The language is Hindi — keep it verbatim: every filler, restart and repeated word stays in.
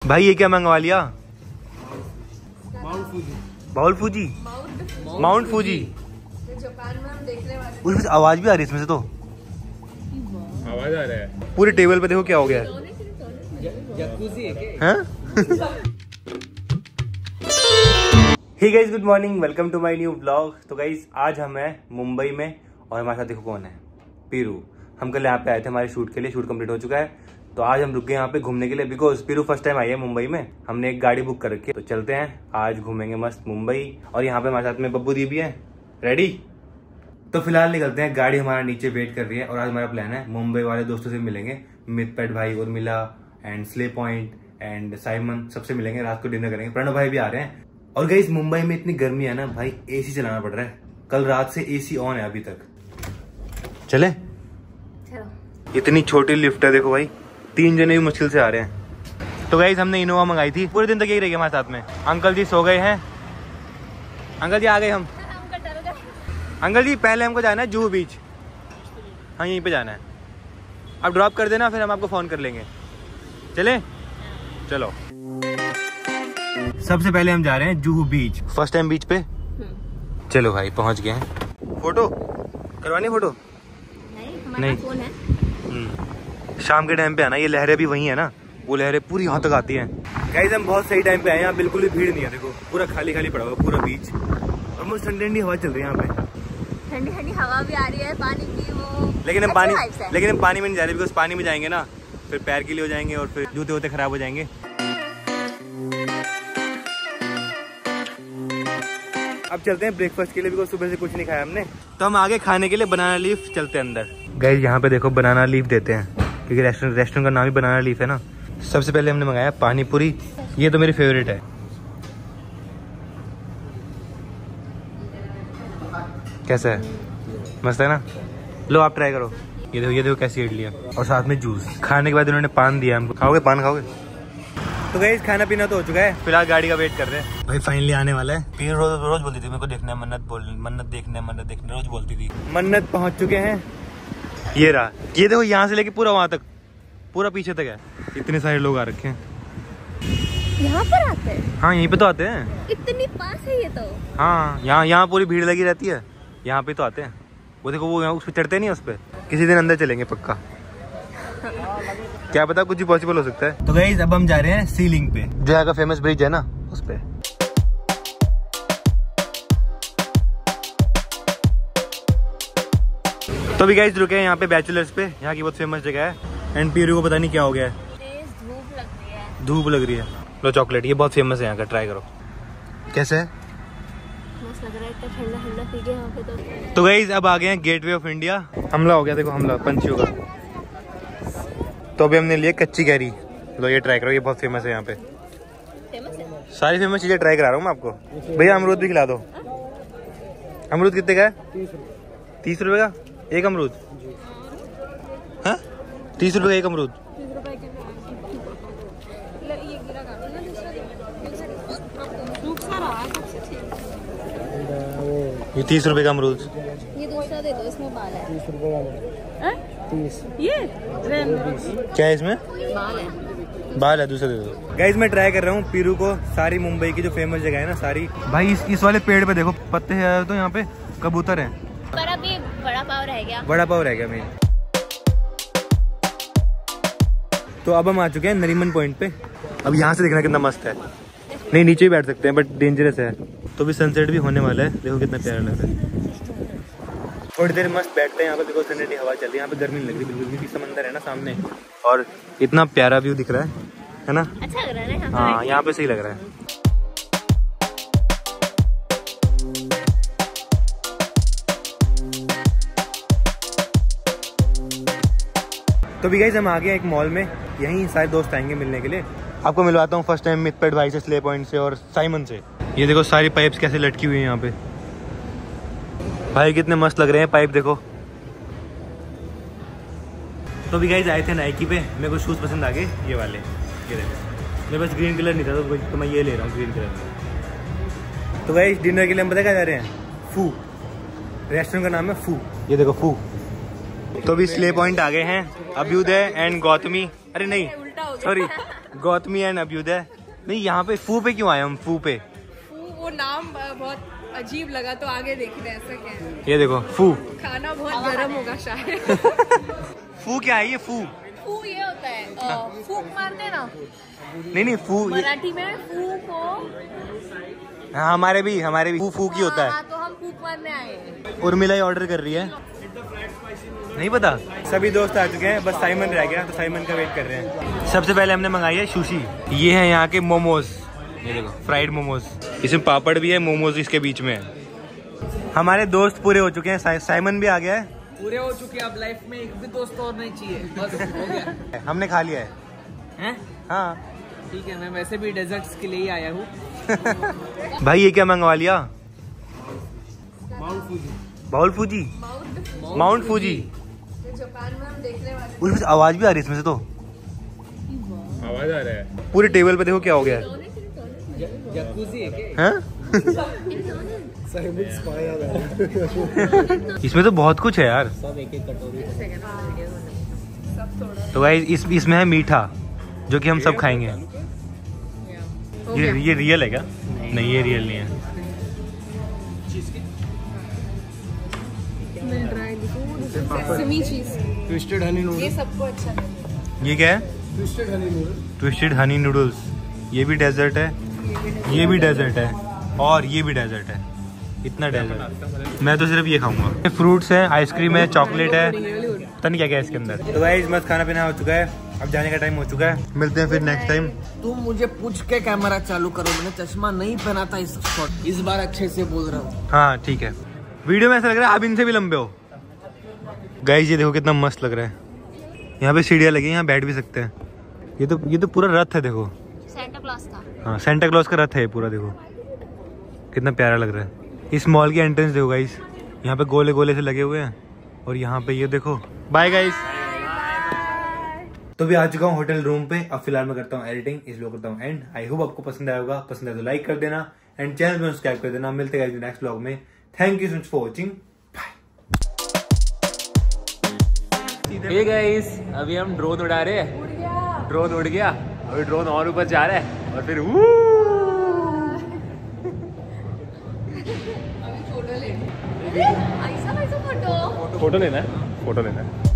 भाई ये क्या मंगवा लिया? Bowl Fuji, mount Fuji. Japan में हम देखने वाले। उसमें आवाज भी आ रही है इसमें से तो आवाज आ रहा है। पूरे टेबल पे देखो क्या हो गया है। Hey guys, good morning, welcome to my new blog. तो गाइस आज हम हैं मुंबई में और हमारे साथ देखो कौन है, पीरू। हम कल यहाँ पे आए थे हमारे शूट के लिए, शूट कंप्लीट हो चुका है तो आज हम रुक गए यहाँ पे घूमने के लिए बिकॉज पीरू फर्स्ट टाइम आई है मुंबई में। हमने एक गाड़ी बुक कर रखी है तो चलते हैं आज घूमेंगे मस्त मुंबई। और यहाँ पे हमारे साथ में बब्बू दी भी है। रेडी? तो फिलहाल निकलते हैं, गाड़ी हमारा नीचे वेट कर रही है। और आज हमारा प्लान है मुंबई वाले दोस्तों से मिलेंगे, मितपेट भाई, Urmila and slay point and Simon, सबसे मिलेंगे, रात को डिनर करेंगे। प्रणव भाई भी आ रहे हैं। और गाइस मुंबई में इतनी गर्मी है ना भाई, एसी चलाना पड़ रहा है। कल रात से एसी ऑन है अभी तक। चले? चलो। इतनी छोटी लिफ्ट है देखो भाई, तीन जने भी मुश्किल से आ रहे हैं। तो गाइस हमने इनोवा मंगाई थी, पूरे दिन तक यही रही हमारे साथ में। अंकल जी सो गए हैं। अंकल जी आ गए हम। अंकल जी पहले हमको जाना है जुहू बीच। हाँ यहीं पे जाना है। अब ड्रॉप कर देना, फिर हम आपको फोन कर लेंगे। चले? चलो। सबसे पहले हम जा रहे हैं Juhu beach, first time beach पे। चलो भाई पहुंच गए हैं। फोटो करवानी? फोटो नहीं, नहीं। फोन है। शाम के टाइम पे आना, ये लहरें भी वही है ना, वो लहरें पूरी यहाँ तक आती हैं। गाइस हम बहुत सही टाइम पे आए, यहाँ बिल्कुल भी भीड़ नहीं है। देखो पूरा खाली खाली पड़ा हुआ पूरा बीच, और मुझे ठंडी ठंडी हवा चल रही है यहाँ पे। ठंडी ठंडी हवा भी आ रही है, पानी की वो। लेकिन हम पानी लेकिन हम पानी में नहीं जा रहे बिकॉज पानी में जाएंगे ना फिर पैर के लिए हो जाएंगे और फिर जूते वूते खराब हो जाएंगे। अब चलते हैं ब्रेकफास्ट के लिए बिकॉज सुबह से कुछ नहीं खाया हमने। तो हम आगे खाने के लिए बनाना लीफ चलते हैं अंदर। गाइस यहाँ पे देखो बनाना लीफ देते हैं क्योंकि रेस्टोरेंट रेस्टोरेंट का नाम ही बनाना लीफ है ना। सबसे पहले हमने मंगाया पानी पूरी, ये तो मेरी फेवरेट है। कैसा है? मस्त है ना? लो आप ट्राई करो। ये देखो ये देखो कैसी इडली है और साथ में जूस। खाने के बाद इन्होंने पान दिया हमको। खाओगे पान? खाओगे? तो गाइस खाना पीना तो हो चुका है, फिलहाल गाड़ी का वेट कर रहे हैं। भाई फाइनली आने वाला है। फिर रोज रोज बोलती थी मेरे को देखना है, मन्नत बोल मन्नत देखना है, मन्नत देखना, रोज बोलती थी। मन्नत पहुंच चुके हैं। ये रहा, ये देखो यहाँ से लेके पूरा वहां तक, पूरा पीछे तक है। इतने सारे लोग आ रखे हैं। यहाँ पर आते हैं? हाँ यहीं पे तो आते हैं। इतनी पास है ये तो। हाँ यहाँ यहाँ पूरी भीड़ लगी रहती है, यहाँ पे तो आते हैं। वो देखो वो उस पर चढ़ते नहीं, उस पर किसी दिन अंदर चलेंगे पक्का। क्या पता कुछ भी पॉसिबल हो सकता है। तो गाइस अब हम जा रहे हैं सीलिंग पे, जो यहाँ का फेमस ब्रिज है ना उस पे। तो भी गाइस रुके हैं यहाँ पे बैचलर्स पे, यहाँ की बहुत फेमस जगह है। एंड पीरू को पता नहीं क्या हो गया है, धूप लग रही है। धूप लग रही है। लो चॉकलेट, ये बहुत फेमस है यहाँ का, ट्राई करो। कैसे है? मस्त लग रहा है, इतना ठंडा ठंडा पी गया यहाँ पे तो। तो गाइस अब आ गए हैं गेटवे ऑफ इंडिया। हमला हो गया देखो, हमला पंछियों का। तो अभी हमने लिए कच्ची कैरी। लो ये ट्राई करो, ये बहुत फेमस है यहाँ पे। फेमस है? सारी फेमस चीजें ट्राई करा रहा हूँ मैं आपको। भैया अमरूद भी खिला दो। अमरूद कितने का है? तीस रुपए का एक अमरूद? हाँ तीस रुपए का एक अमरूद। ये तीस रुपए का अमरूद। ये दूसरा दे दो, इसमें बाल है। तीस रुपए का तीस। ये क्या है इसमें? बाल है। बाल है, दूसरा दे दो। गाइस मैं ट्राई कर रहा हूँ पीरू को सारी मुंबई की जो फेमस जगह है ना सारी। भाई इस, इस वाले पेड़ पे देखो पत्ते हैं, तो यहाँ पे कबूतर हैं। पर अभी बड़ा पाव रह गया। बड़ा पाव रह गया मेन। तो अब हम आ चुके हैं नरीमन पॉइंट पे। अब यहाँ से देखना कितना मस्त है। नहीं नीचे भी बैठ सकते हैं बट डेंजरस है। तो भी सनसेट भी होने वाला है, देखो कितना प्यारा लग रहा है। थोड़ी देर मस्त बैठते हैं यहाँ पे, देखो ठंडी ठंडी हवा चल रही है। यहाँ पे गर्मी नहीं लग रही बिल्कुल, क्योंकि समंदर है ना सामने और इतना प्यारा व्यू दिख रहा है, है ना? अच्छा लग रहा है ना? हाँ यहाँ पे सही लग रहा है। तो भी गाइस हम आ गए एक मॉल में, यहीं सारे दोस्त आएंगे मिलने के लिए। आपको मिलवाता हूँ फर्स्ट टाइम मितपेट भाई से, स्ले पॉइंट से और साइमन से। ये देखो सारी पाइप्स कैसे लटकी हुई है यहाँ पे। भाई कितने मस्त लग रहे हैं पाइप, देखो। तो भी गाइस आए थे नाइकी पे, मेरे को शूज पसंद आ गए ये वाले। ये देखो मेरे पास ग्रीन कलर नहीं था तो, तो मैं ये ले रहा हूँ ग्रीन कलर। तो गाइस डिनर के लिए हम पता क्या जा रहे हैं? फू। रेस्टोरेंट का नाम है फू। ये देखो फू। तो भी स्ले पॉइंट आ गए हैं, अभ्युदय एंड गौतमी, अरे नहीं सॉरी गौतमी एंड अभ्युदय। नहीं यहाँ पे फू पे क्यों आए हम? फू पे वो नाम बहुत अजीब लगा तो आगे देख रहे ऐसा क्या है। ये देखो फू, खाना बहुत गर्म होगा शायद। फू क्या है ये? फू फू ये होता है अ, फूक मारते ना। नहीं नहीं फू मराठी में फू को हाँ हमारे भी हमारे भी फू फू की होता है। हाँ, तो हम फूक मारने आए हैं। उर्मिला ही ऑर्डर कर रही है। नहीं पता। सभी दोस्त आ चुके हैं, बस साइमन रह गया तो साइमन का वेट कर रहे हैं। सबसे पहले हमने मंगाई है सुशी। ये है यहाँ के मोमोज, ये देखो फ्राइड मोमोज। इसमें पापड़ भी है, मोमोज इसके बीच में है। हमारे दोस्त पूरे हो चुके हैं, सा, साइमन भी आ गया है। पूरे हो चुके हैं, अब लाइफ में एक भी दोस्त और नहीं चाहिए, बस हो गया। हमने खा लिया है, हैं? हाँ ठीक है, मैं वैसे भी डेजर्ट्स के लिए ही आया हूँ। भाई ये क्या मंगवा लिया? Bowl Fuji, mount Fuji. Japan में हम देखने वाले। उसमें आवाज भी आ रही है इसमें से तो। आवाज आ रहा है। पूरे टेबल पे देखो क्या हो गया है। जकूजी है क्या? हाँ? इसमें तो बहुत कुछ है यार। सब एक एक कटोरी। तो गाइस इस इसमें है मीठा जो कि हम सब खाएंगे। ये ये रियल है क्या? नहीं ये रियल नहीं है। सेमी चीज ट्विस्टेड हनी नूडल्स। ये सबको अच्छा लगे। ये क्या है? Twisted honey noodles. Twisted honey noodles. ये भी डेजर्ट है, ये भी डेजर्ट है और ये भी डेजर्ट है। इतना डेजर्ट मैं तो सिर्फ ये खाऊंगा। फ्रूट्स हैं, आइसक्रीम है, चॉकलेट है, पता नहीं क्या क्या है इसके अंदर। तो गाइस मस्त खाना पीना हो चुका है, अब जाने का टाइम हो चुका है। मिलते हैं फिर नेक्स्ट टाइम। तुम मुझे पूछ के कैमरा चालू करो, मैंने चश्मा नहीं पहना था इस शॉट, इस बार अच्छे से बोल रहा हूँ। हाँ ठीक है। वीडियो में ऐसा लग रहा है आप इनसे भी लंबे हो। गाइस ये देखो कितना मस्त लग रहा है। यहाँ पे सीढ़ियाँ लगी हैं, यहाँ बैठ भी सकते हैं। ये तो ये तो पूरा रथ है देखो। सेंटा क्लॉज का। हाँ सेंटा क्लॉज का रथ है पूरा, देखो कितना प्यारा लग रहा है। इस मॉल की एंट्रेंस देखो गाइस, यहाँ पे गोले गोले से लगे हुए हैं और यहाँ पे ये देखो। Bye guys. तो भी आ चुका हूँ होटल रूम पे। अब फिलहाल मैं करता हूँ एडिटिंग, इसलिए करता हूँ एंड। आई होप आपको पसंद आया होगा, पसंद आया तो लाइक कर देना एंड चैनल में सब्सक्राइब कर देना। मिलते हैं नेक्स्ट व्लॉग में। Thank you so much for watching. Hey guys, अभी हम ड्रोन उड़ा रहे हैं। ड्रोन उड़ गया, अभी ड्रोन और ऊपर जा रहा है और फिर ऐसा कैसा फोटो फोटो लेना है, फोटो लेना है।